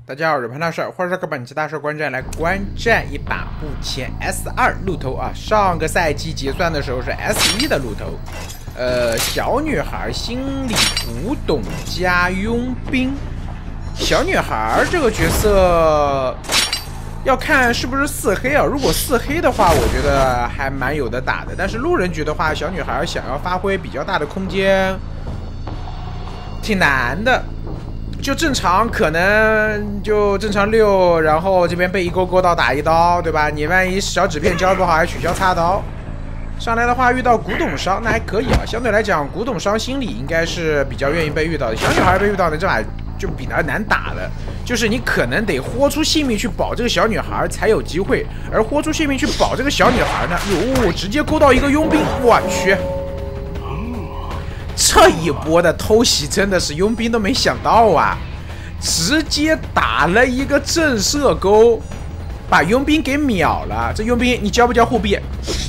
大家好，我是潘大帅，欢迎收看本期大帅观战，来观战一把目前 S2 路头啊。上个赛季结算的时候是 S1 的路头，小女孩心理古董加佣兵。小女孩这个角色要看是不是4黑啊，如果4黑的话，我觉得还蛮有的打的。但是路人局的话，小女孩想要发挥比较大的空间，挺难的。 就正常，可能就正常6，然后这边被一勾到打一刀，对吧？你万一小纸片交不好，还取消插刀。上来的话遇到古董商，那还可以啊。相对来讲，古董商心理应该是比较愿意被遇到的。小女孩被遇到的这把就比较难打了，就是你可能得豁出性命去保这个小女孩才有机会，而豁出性命去保这个小女孩呢，哟，直接勾到一个佣兵，我去！ 这一波的偷袭真的是佣兵都没想到啊，直接打了一个震慑钩，把佣兵给秒了。这佣兵你交不交护臂？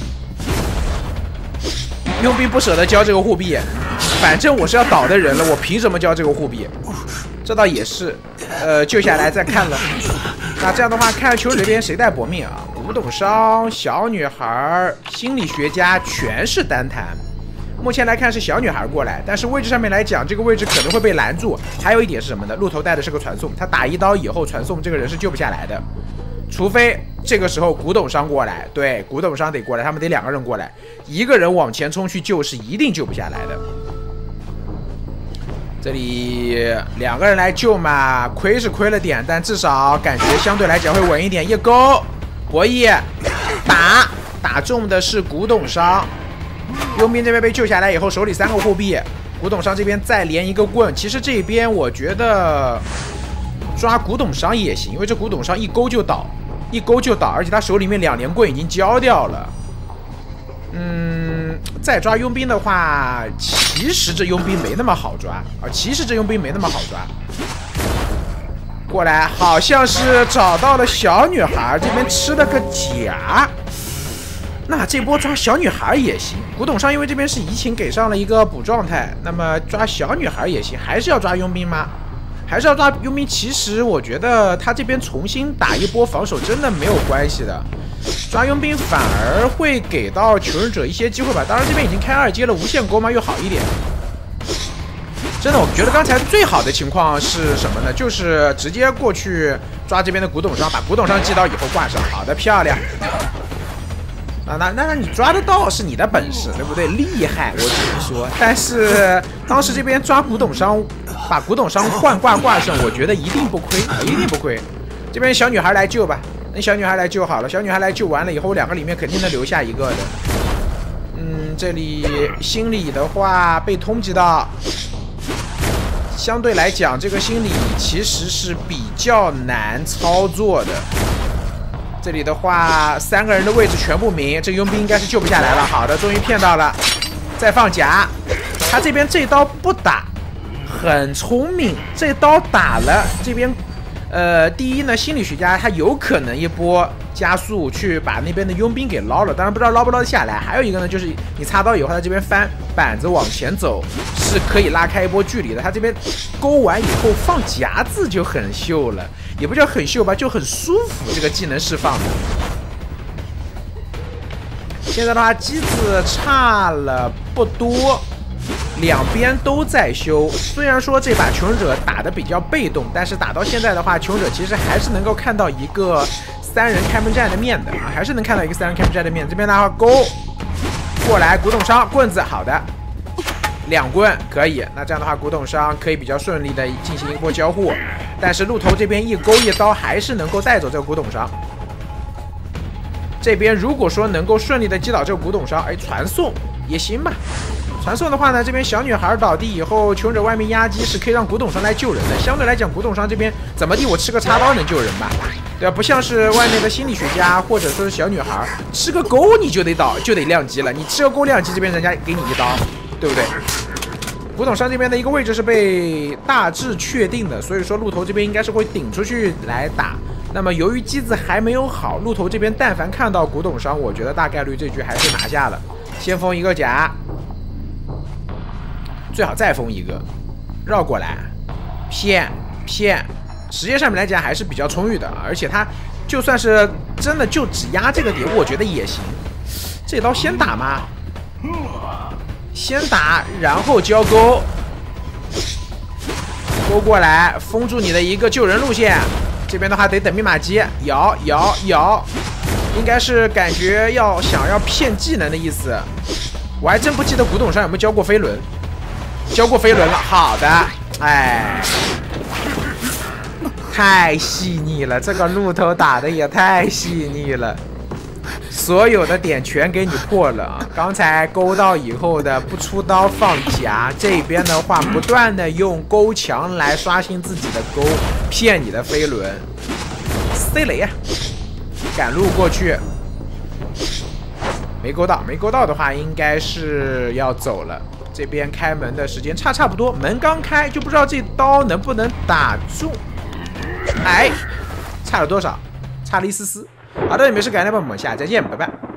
佣兵不舍得交这个护臂，反正我是要倒的人了，我凭什么交这个护臂？这倒也是，救下来再看了。那这样的话，看球这边谁带搏命啊？古董商、小女孩、心理学家全是单弹。 目前来看是小女孩过来，但是位置上面来讲，这个位置可能会被拦住。还有一点是什么呢？路头带的是个传送，他打一刀以后传送，这个人是救不下来的，除非这个时候古董商过来。对，古董商得过来，他们得2个人过来，一个人往前冲去救是一定救不下来的。这里2个人来救嘛，亏是亏了点，但至少感觉相对来讲会稳一点。一勾博弈打中的是古董商。 佣兵这边被救下来以后，手里3个护臂，古董商这边再连一个棍。其实这边我觉得抓古董商也行，因为这古董商一勾就倒，而且他手里面2连棍已经交掉了。再抓佣兵的话，其实这佣兵没那么好抓。过来，好像是找到了小女孩，这边吃了个夹。 那这波抓小女孩也行，古董商因为这边是移情给上了一个补状态，那么抓小女孩也行，还是要抓佣兵吗？还是要抓佣兵？其实我觉得他这边重新打一波防守真的没有关系的，抓佣兵反而会给到求生者一些机会吧。当然这边已经开2阶了，无限钩嘛又好一点。真的，我觉得刚才最好的情况是什么呢？就是直接过去抓这边的古董商，把古董商击倒以后挂上，好的，漂亮。 那你抓得到是你的本事，对不对？厉害，我只能说。但是当时这边抓古董商，把古董商换挂上，我觉得一定不亏，一定不亏。这边小女孩来救吧，那小女孩来救好了，小女孩来救完了以后，2个里面肯定能留下一个的。这里心理的话被通缉到，相对来讲，这个心理其实是比较难操作的。 这里的话，3个人的位置全部明，这个佣兵应该是救不下来了。好的，终于骗到了，再放夹。他这边这刀不打，很聪明，这刀打了。这边，第一呢，心理学家他有可能一波加速去把那边的佣兵给捞了，当然不知道捞不捞得下来。还有一个呢，就是你插刀以后，他这边翻板子往前走，是可以拉开一波距离的。他这边勾完以后放夹子就很秀了。 也不叫很秀吧，就很舒服。这个技能释放的，现在的话机子差了不多，2边都在修。虽然说这把求生者打得比较被动，但是打到现在的话，求生者其实还是能够看到一个3人开门战的面的啊，还是能看到一个3人开门战的面。这边的话勾过来，古董商棍子，好的。 2棍可以，那这样的话，古董商可以比较顺利的进行一波交互，但是路头这边一勾一刀还是能够带走这个古董商。这边如果说能够顺利的击倒这个古董商，传送也行吧。传送的话呢，这边小女孩倒地以后，求生者外面压击是可以让古董商来救人的。相对来讲，古董商这边怎么地，我吃个插刀能救人吧？对吧？不像是外面的心理学家或者说是小女孩，吃个钩你就得倒，就得亮击了。你吃个钩亮击，这边人家给你一刀。 对不对？古董商这边的一个位置是被大致确定的，所以说路头这边应该是会顶出去来打。那么由于机子还没有好，路头这边但凡看到古董商，我觉得大概率这局还是拿下了。先封一个甲，最好再封一个，绕过来，骗， 时间上面来讲还是比较充裕的，而且他就算是真的就只压这个点，我觉得也行。这刀先打吗？先打，然后交钩，勾过来，封住你的一个救人路线。这边的话得等密码机，摇，应该是感觉想要骗技能的意思。我还真不记得古董上有没有教过飞轮，教过飞轮了。好的，哎，太细腻了，这个鹿头打的也太细腻了。所有的点全给你破了啊！刚才勾到以后的不出刀放夹，这边的话不断的用勾墙来刷新自己的勾，骗你的飞轮。塞雷啊！赶路过去，没勾到，没勾到的话应该是要走了。这边开门的时间差不多，门刚开就不知道这刀能不能打中。哎，差了多少？差了一丝丝。好的，没事，感谢朋友们，我们下期再见，拜拜。